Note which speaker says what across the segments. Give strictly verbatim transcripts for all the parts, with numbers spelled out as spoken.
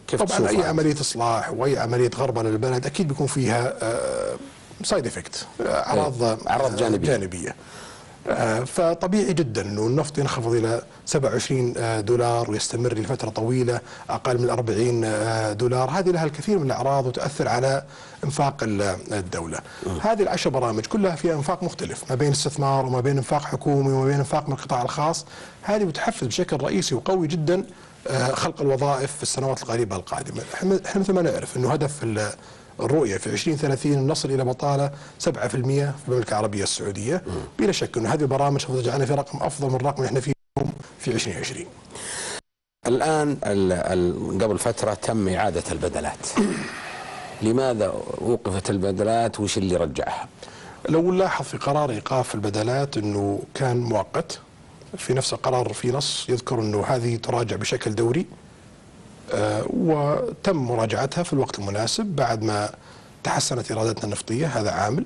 Speaker 1: كيف
Speaker 2: طبعا اي عمليه اصلاح واي عمليه غربله للبلد اكيد بيكون فيها سايد افكت، اعراض
Speaker 1: اعراض جانبيه,
Speaker 2: جانبية. فطبيعي جدا انه النفط ينخفض الى سبعة وعشرين دولار ويستمر لفتره طويله اقل من أربعين دولار، هذه لها الكثير من الاعراض وتؤثر على انفاق الدوله. م. هذه العشر برامج كلها فيها انفاق مختلف ما بين استثمار وما بين انفاق حكومي وما بين انفاق من القطاع الخاص، هذه بتحفز بشكل رئيسي وقوي جدا خلق الوظائف في السنوات القريبه القادمه. احنا مثل ما نعرف انه هدف الرؤية في عشرين ثلاثين نصل إلى بطالة سبعة بالمئة في المملكة العربية السعودية، بلا شك أن هذه البرامج سوف تجعلنا في رقم أفضل من الرقم اللي احنا فيه في عشرين عشرين.
Speaker 1: الآن ال ال قبل فترة تم إعادة البدلات. لماذا وقفت البدلات وش اللي رجعها؟
Speaker 2: لو نلاحظ في قرار إيقاف البدلات أنه كان مؤقت، في نفس القرار في نص يذكر أنه هذه تراجع بشكل دوري، آه وتم مراجعتها في الوقت المناسب بعد ما تحسنت إيراداتنا النفطية. هذا عامل.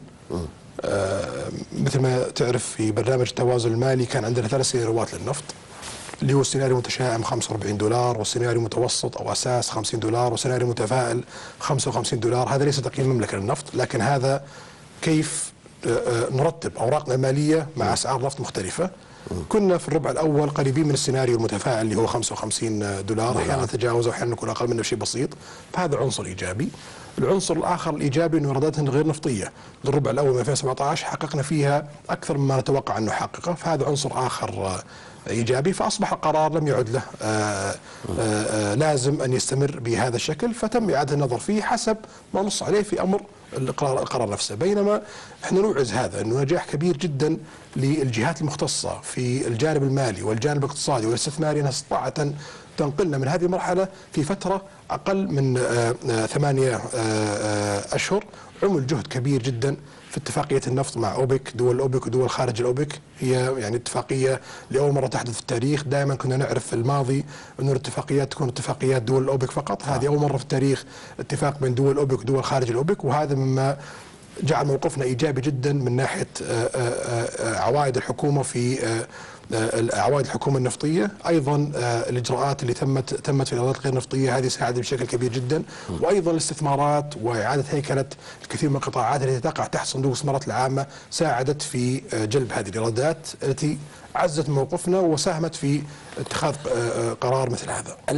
Speaker 2: آه مثل ما تعرف في برنامج التوازن المالي كان عندنا ثلاث سيناريوهات للنفط، اللي هو السيناريو متشائم خمسة وأربعين دولار، والسيناريو متوسط أو أساس خمسين دولار، وسيناريو متفائل خمسة وخمسين دولار. هذا ليس تقييم المملكة للنفط، لكن هذا كيف آه نرتب أوراقنا المالية مع أسعار نفط مختلفة. كنا في الربع الاول قريبين من السيناريو المتفائل اللي هو خمسة وخمسين دولار، احيانا نتجاوز واحيانا نكون اقل منه بشيء بسيط، فهذا عنصر ايجابي. العنصر الاخر الايجابي انه ايراداتنا الغير نفطيه للربع الاول من ألفين وسبعة عشر حققنا فيها اكثر مما نتوقع انه نحققه، فهذا عنصر اخر ايجابي. فاصبح القرار لم يعد له آآ آآ لازم ان يستمر بهذا الشكل، فتم اعاده النظر فيه حسب ما نص عليه في امر القرار القرار نفسه. بينما احنا نوعز هذا انه نجاح كبير جدا للجهات المختصه في الجانب المالي والجانب الاقتصادي والاستثماري انها استطاعت ان تنقلنا من هذه المرحله في فتره اقل من ثمانيه اشهر. عمل جهد كبير جدا في اتفاقيه النفط مع اوبك، دول اوبك ودول خارج الاوبك، هي يعني اتفاقيه لاول مره تحدث في التاريخ. دائما كنا نعرف في الماضي انه الاتفاقيات تكون اتفاقيات دول الاوبك فقط، هذه اول مره في التاريخ اتفاق بين دول اوبك ودول خارج الاوبك، وهذا مما جعل موقفنا ايجابي جدا من ناحيه عوائد الحكومه في عوائد الحكومه النفطيه. ايضا الاجراءات اللي تمت تمت في الايرادات الغير نفطيه هذه ساعدت بشكل كبير جدا، وايضا الاستثمارات واعاده هيكله الكثير من القطاعات التي تقع تحت صندوق الاستثمارات العامه ساعدت في جلب هذه الايرادات التي عزت موقفنا وساهمت في اتخاذ قرار مثل هذا.